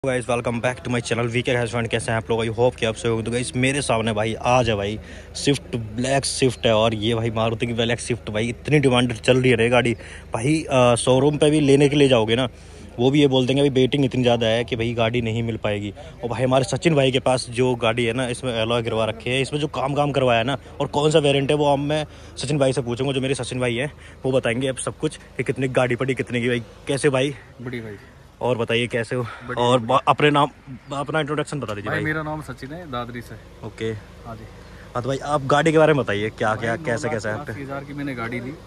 Guys welcome back to my channel VK husband. कैसे हैं आप लोग? आई होप कि आप सही होंगे। तो गाइस मेरे सामने भाई आज है भाई स्विफ्ट, ब्लैक स्विफ्ट है। और ये भाई मारुति की ब्लैक स्विफ्ट भाई इतनी डिमांडेड चल रही है गाड़ी भाई। शोरूम पे भी लेने के लिए जाओगे ना, वो भी ये बोल देंगे भाई वेटिंग इतनी ज़्यादा है कि भाई गाड़ी नहीं मिल पाएगी। और भाई हमारे सचिन भाई के पास जो गाड़ी है ना, इसमें एलॉय गिरवा रखे हैं, इसमें जो काम करवाया है ना, और कौन सा वेरिएंट है वो अब मैं सचिन भाई से पूछूंगा। जो मेरे सचिन भाई हैं वो बताएंगे अब सब कुछ कि कितनी गाड़ी पड़ी, कितने की। भाई कैसे भाई? बड़ी भाई। और बताइए कैसे हो? और अपने नाम, अपना इंट्रोडक्शन बता दीजिए भाई। मेरा नाम सचिन है, दादरी से। ओके हाँ जी। हाँ तो भाई आप गाड़ी के बारे में बताइए, क्या क्या कैसे कैसे है? 9,83,000 की मैंने गाड़ी ली।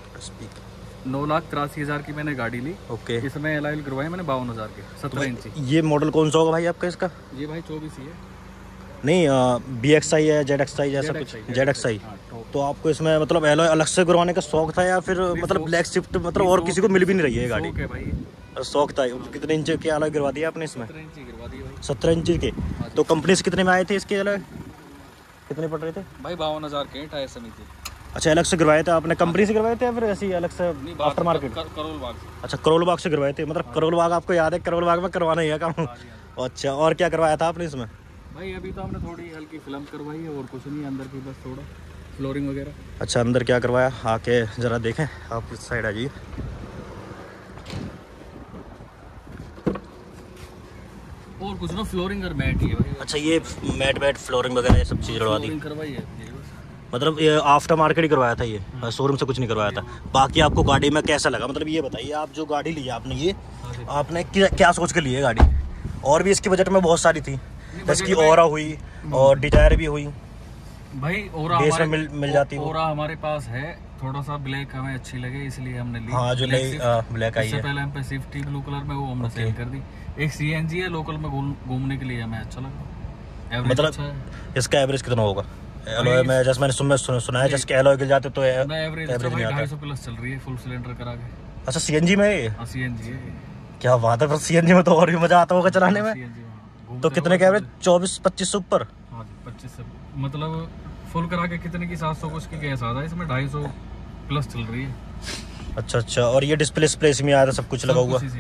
9,83,000 की मैंने गाड़ी ली। ओके। इसमें एलॉय करवाए मैंने 52,000 के 17 इंची। ये मॉडल कौन सा होगा भाई आपका इसका? ये भाई 24 ही है। नहीं BXI है, ZXI जैसा कुछ? ZXI। तो आपको इसमें मतलब एलॉय अलग से करवाने का शौक था, या फिर मतलब ब्लैक स्विफ्ट मतलब और किसी को मिल भी नहीं रही है गाड़ी? शौक है भाई। शौक था। कितने इंच के एलॉय करवा दिया आपने इसमें? 17 इंची करवा दी भाई। 17 इंच के। तो कंपनी से कितने में आए थे इसके एलॉय? कितने पड़ रहे थे भाई? 52,000 के टायर समिति। अच्छा, अलग से करवाए थे आपने? कंपनी से करवाए थे या फिर ऐसे ही अलग से आफ्टर मार्केट? करोल बाग से। अच्छा, करोल बाग से करवाए थे। मतलब करोल बाग आपको याद है? करोल बाग में करवाना ही है काम। अच्छा, और क्या करवाया था आपने इसमें? भाई अभी तो हमने थोड़ी हल्की फिल्म करवाई है और कुछ नहीं, अंदर की बस थोड़ा फ्लोरिंग वगैरह। अच्छा, अंदर क्या करवाया आके जरा देखें। आप इस साइड आ जाइए। और कुछ ना, फ्लोरिंग और मैट ही है भाई। अच्छा, ये मैट फ्लोरिंग वगैरह ये सब चीज़ करवा दी? करवाई है। मतलब ये आफ्टर मार्केट ही करवाया था, ये शोरूम से कुछ नहीं करवाया था। बाकी आपको गाड़ी में कैसा लगा? मतलब ये बताइए, आप जो गाड़ी ली आपने, ये आपने क्या सोच के ली है गाड़ी? और भी इसकी बजट में बहुत सारी थी, जैसे कि ओरा हुई और डिजायर भी हुई भाई। ओरा मिल जाती है। ओरा हमारे पास है, थोड़ा सा ब्लैक हमें अच्छी लगे इसलिए हमने ली। हाँ, जो नई ब्लैक आई है। पहले हम पे स्विफ्ट थी ब्लू कलर में, वो हमने सेल कर दी। एक CNG है, लोकल में घूमने के लिए हमें अच्छा लगा। मतलब अच्छा है। इसका एवरेज कितना होगा एलॉय में? जैसे मैंने सुना है जैसे एलॉय गिर जाते तो एवरेज नहीं आता। 250 प्लस चल रही है फुल सिलेंडर करा के। अच्छा, CNG में है? CNG है। क्या बात है! पर CNG में तो और भी मजा आता होगा चलाने में। CNG तो कितने का एवरेज? 24-25 ऊपर? हाँ 25 से मतलब फुल करा के कितने की 700 कुछ की गैस आता है, इसमें 250 प्लस चल रही है। अच्छा, और ये डिस्प्ले में आया था, सब कुछ लगा हुआ?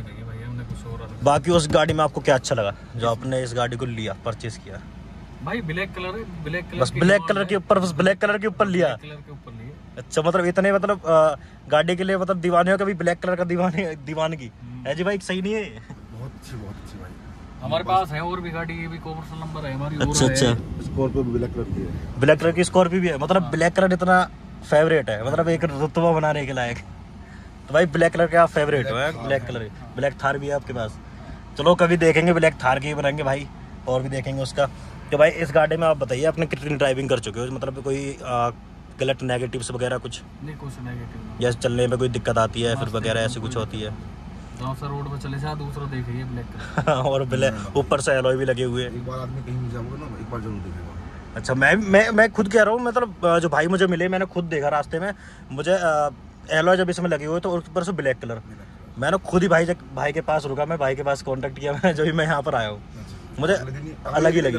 बाकी उस गाड़ी में आपको क्या अच्छा लगा जो आपने इस गाड़ी को लिया, परचेज किया? भाई ब्लैक कलर है, बस ब्लैक कलर के ऊपर, बस ब्लैक कलर के ऊपर लिया? अच्छा, मतलब इतने मतलब गाड़ी के लिए मतलब दीवाने हो, कभी ब्लैक कलर का दीवानगी है जी भाई? सही नहीं है? बहुत अच्छी भाई। हमारे पास है और भी गाड़ी, ये भी कॉमर्शियल नंबर है हमारी। अच्छा, स्कॉर्पियो भी ब्लैक कलर की है। ब्लैक कलर की स्कॉर्पियो भी है? मतलब ब्लैक कलर इतना फेवरेट है, मतलब एक रुतबा बनाने के लायक। तो भाई ब्लैक कलर का फेवरेट है? ब्लैक कलर, ब्लैक थार भी है आपके पास? चलो कभी देखेंगे, ब्लैक थार के ही बनाएंगे भाई, और भी देखेंगे उसका। तो भाई इस गाड़ी में आप बताइए, आपने कितनी ड्राइविंग कर चुके हो? मतलब कोई गलत नेगेटिव्स वगैरह कुछ? नहीं, कुछ नेगेटिव। जैसे चलने में कोई दिक्कत आती है फिर वगैरह ऐसी कुछ होती है? रोड पे चले जा, दूसरा देखिए ब्लैक कलर। और ब्लैक ऊपर से एलॉय भी लगे हुए हैं। एक बार आदमी कहीं भी जाऊंगा ना, एक बार जरूर देखेगा। अच्छा, मैं खुद कह रहा हूँ, मतलब जो भाई मुझे मिले, मैंने खुद देखा रास्ते में, मुझे एलॉय जब इसमें लगे हुए तो ऊपर से ब्लैक कलर। मैंने खुद ही भाई के पास रुका, मैं भाई के पास कांटेक्ट किया मैं, जब भी मैं यहाँ पर आया हूँ। मुझे अलग ही लगी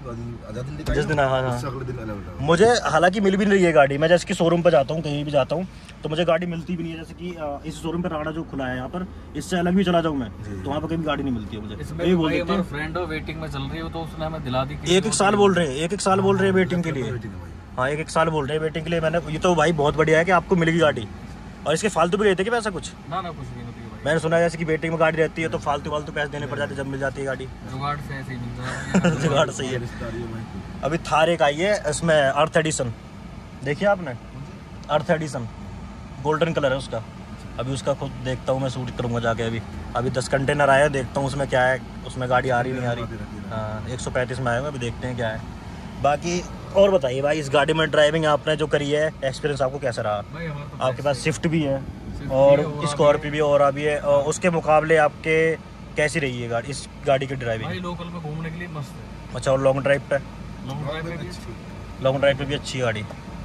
जिस दिन। हाँ, मुझे हालांकि मिल भी नहीं रही है गाड़ी। मैं जैसे कि शोरूम पर जाता हूँ, कहीं भी जाता हूँ तो मुझे गाड़ी मिलती भी नहीं है। जैसे कि इस शोरूम पर राणा जो खुला है यहाँ पर, इससे अलग भी चला जाऊँ मैं तो वहाँ पर कहीं गाड़ी नहीं मिलती है मुझे। हमारा फ्रेंड वेटिंग में चल रही हो तो उसने हमें दिला दी। एक साल बोल रहे हैं, एक साल बोल रहे हैं वेटिंग के लिए। हाँ, एक साल बोल रहे हैं वेटिंग के लिए। मैंने ये तो भाई बहुत बढ़िया है कि आपको मिलेगी गाड़ी। और इसके फालतू भी रहते कि वैसा कुछ? ना कुछ भी नहीं। मैंने सुना है जैसे कि वेटिंग में गाड़ी रहती है तो फालतू पैसे देने पड़ जाते जब मिल जाती है गाड़ी। जुगाड़ से ऐसे ही मिलता है। जुगाड़ सही है। अभी थार एक आई है, इसमें अर्थ एडिशन देखिए आपने? अर्थ एडिशन गोल्डन कलर है उसका। अभी उसका खुद देखता हूँ, मैं शूट करूँगा जाके। अभी 10 कंटेनर आए हैं, देखता हूँ उसमें क्या है। उसमें गाड़ी आ रही नहीं आ रही? हाँ, 135 में आए हुए, अभी देखते हैं क्या है। बाकी और बताइए भाई, इस गाड़ी में ड्राइविंग आपने जो करी है, एक्सपीरियंस आपको कैसा रहा? आपके पास स्विफ्ट भी है और स्कॉर्पियो भी और अभी है, और उसके मुकाबले आपके कैसी रही है गाड़ी, इस गाड़ी की ड्राइविंग? भाई लोकल में घूमने के लिए मस्त है। अच्छा, और लॉन्ग ड्राइव पे? लॉन्ग ड्राइव पे भी अच्छी गाड़ी।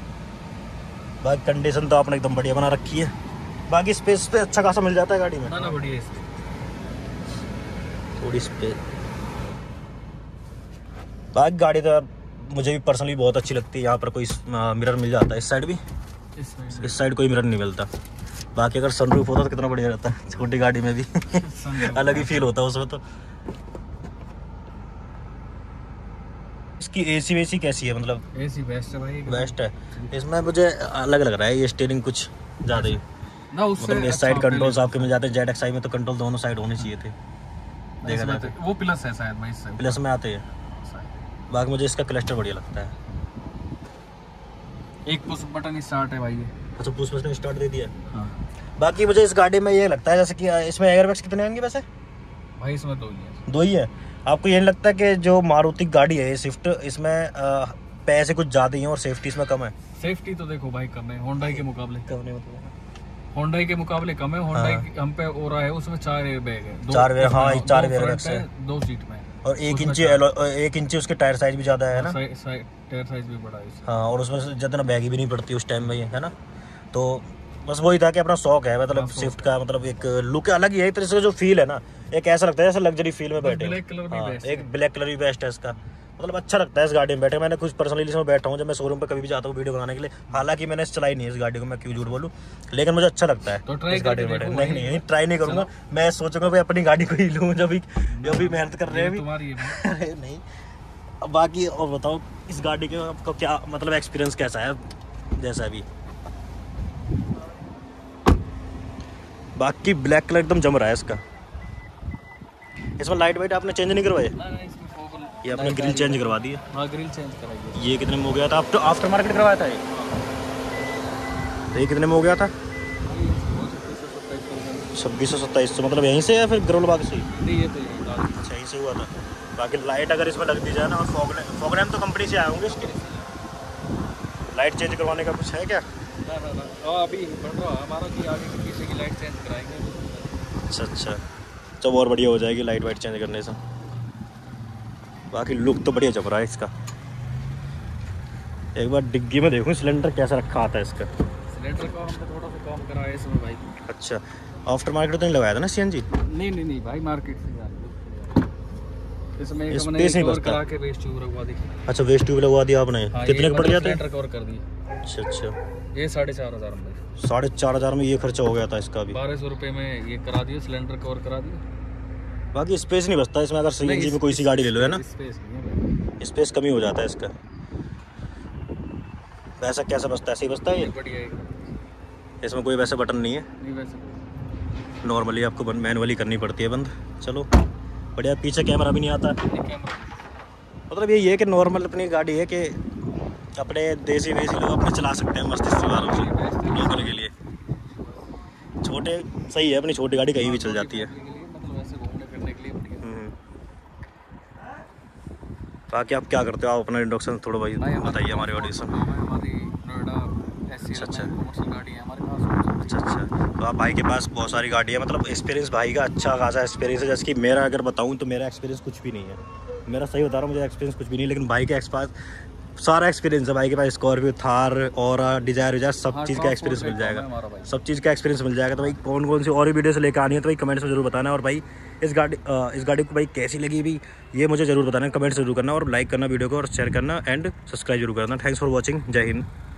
बाकी कंडीशन तो आपने एकदम बढ़िया बना रखी है। बाकी स्पेस पे अच्छा खासा मिल जाता है गाड़ी में? ना बढ़िया है, थोड़ी स्पेस। बाकी गाड़ी तो मुझे भी पर्सनली बहुत अच्छी लगती है। यहाँ पर कोई मिरर मिल जाता है, इस साइड भी, इस साइड कोई मिरर नहीं मिलता। बाकी अगर सनरूफ होता तो कितना बढ़िया रहता है, छोटी गाड़ी में भी अलग ही फील होता है उसमें तो। इसकी एसी वेसी कैसी है, मतलब एसी बेस्ट है भाई, बेस्ट है। इसमें मुझे अलग लग रहा है ये स्टीयरिंग कुछ ज़्यादा ही, ना उससे मतलब इस साइड कंट्रोल्स आपके मिल जाते हैं, ZXi में तो कंट्रोल दोनों साइड होने चाहिए थे, देखा जाए तो। वो प्लस है शायद भाई, इससे प्लस में आते हैं। बाकी मुझे इसका क्लस्टर बढ़िया लगता है। एक पुश बटन स्टार्ट है भाई ये। अच्छा, पुश बटन स्टार्ट दे दिया। हाँ बाकी मुझे इस गाड़ी में ये लगता है जैसे कि इसमें एयरबैग्स कितने होंगे वैसे? भाई इसमें 2 ही है। 2 ही है। आपको ये नहीं लगता कि जो मारुति गाड़ी है ये स्विफ्ट, इसमें पैसे कुछ ज़्यादा ही हैं और सेफ्टी इसमें कम है? सेफ्टी तो देखो भाई कम है होंडाई के मुकाबले, कम नहीं मतलब होंडाई के मुकाबले कम है। होंडाई हम पे हो रहा है, उसमें 4 एयरबैग है, 4 एयरबैग्स है, 2 सीट में, और 1 इंची उसके टायर साइज भी ज़्यादा है ना? टायर साइज भी बड़ा है इससे। हाँ, और उसमें से जितना बैग भी नहीं पड़ती उस टाइम में, है ना? तो बस वही था कि अपना शौक है, मतलब स्विफ्ट का मतलब एक लुक अलग ही है, एक तरह से जो फील है ना, एक ऐसा लगता है जैसे लग्जरी फील में बैठे। ब्लैक कलर भी बेस्ट एक ब्लैक कलर भी बेस्ट है इसका, मतलब अच्छा लगता है इस गाड़ी में बैठे। मैंने कुछ पर्सनली इसमें बैठा हूँ जब मैं शोरूम पे कभी भी जाता हूँ वीडियो बनाने के लिए, हालांकि मैंने चलाई नहीं है इस गाड़ी को, मैं क्यों झूठ बोलूँ, लेकिन मुझे अच्छा लगता है तो ट्राई इस गाड़ी में करके बैठे। नहीं, ट्राई नहीं करूँगा, मैं सोचूंगा भाई अपनी गाड़ी को ही लूँ, जो भी मेहनत कर रहे हैं तुम्हारी है। अरे नहीं। अब बाकी और बताओ इस गाड़ी के आपको क्या मतलब एक्सपीरियंस कैसा है जैसा भी? बाकी ब्लैक कलर एकदम जम रहा है इसका। इसमें लाइट वाइट आपने चेंज नहीं करवाए? ये आपने ग्रिल चेंज करवा दी है? हाँ ग्रिल चेंज कराई। ये कितने में हो गया था? आफ्टर मार्केट करवाया था ये? तो ये कितने में हो गया था? 2627। तो मतलब यहीं से या फिर गरोल बाग से? नहीं ये तो अच्छा, यहीं से हुआ था। बाकी लाइट अगर इसमें लग दी जाए ना, और फॉग लैम्प तो कंपनी से आए होंगे इसके, लाइट चेंज करवाने का कुछ है क्या? ना अभी बन रहा है हमारा कि आगे की पीछे की लाइट चेंज कराएंगे। अच्छा, तो और बढ़िया हो जाएगी लाइट वाइट चेंज करने से। बाकी लुक तो बढ़िया जम रहा है इसका। एक बार डिग्गी में देखूं सिलेंडर कैसा रखा आता है इसका। सिलेंडर का हमने थोड़ा सा कम करा है इसमें भाई। अच्छा, आफ्टर मार्केट तो नहीं लगाया था ना CNG? नहीं भाई मार्केट से इसमें स्पेस हमने नहीं कवर बचता। करा के वेस्ट ट्यूब लगवा दी। अच्छा, वेस्ट ट्यूब लगवा दिया आपने? हाँ, कितने का पड़ गया था? सिलेंडर कवर कर दी। अच्छा, ये 4500 में। 4500 में ये खर्चा हो गया था इसका भी। 1200 रुपये में ये करा दिया, सिलेंडर कवर करा दिया। बाकी स्पेस नहीं बचता इसमें, अगर CNG में कोई सी गाड़ी ले लो, है ना? स्पेस नहीं है, स्पेस कमी हो जाता है इसका। पैसा कैसा बचता है? ऐसे ही बचता है ये? बढ़िया है। इसमें कोई वैसे बटन नहीं है, नहीं वैसे नॉर्मली आपको मैनुअली करनी पड़ती है बंद। चलो बढ़िया। पीछे कैमरा भी नहीं आता। कैमरा मतलब यही है कि नॉर्मल अपनी गाड़ी है कि अपने देसी लोग अपने चला सकते हैं मस्त इस्तेमाल से, लोकल के लिए। छोटे सही है, अपनी छोटी गाड़ी कहीं भी चल जाती है। मतलब ऐसे घूमने फिरने के लिए बढ़िया। बाकी आप क्या करते हो? आप अपना इंट्रोडक्शन थोड़ा भाई बताइए हमारे ऑडियंस में। हमारी नोएडा अच्छा कमर्शियल गाड़ी है हमारे पास। अच्छा। तो आप भाई के पास बहुत सारी गाड़ी है, मतलब एक्सपीरियंस भाई का अच्छा खासा एक्सपीरियंस है। जैसे कि मेरा अगर बताऊं तो मेरा एक्सपीरियंस कुछ भी नहीं है, मेरा सही बता रहा हूँ, मुझे एक्सपीरियंस कुछ भी नहीं, लेकिन भाई के पास सारा एक्सपीरियंस है। भाई के पास स्कॉर्पियो, थार और डिजायर सब चीज़ का एक्सपीरियंस मिल जाएगा, सब चीज़ का एक्सपीरियंस मिल जाएगा। तो भाई कौन कौन सी और भी वीडियो से लेकर आनी है तो भाई कमेंट्स में जरूर बताना। और भाई इस गाड़ी को भाई कैसी लगी भी ये मुझे जरूर बताना, कमेंट्स जरूर करना, और लाइक करना वीडियो को, और शेयर करना, एंड सब्सक्राइब जरूर करना। Thanks for watching. Jai Hind.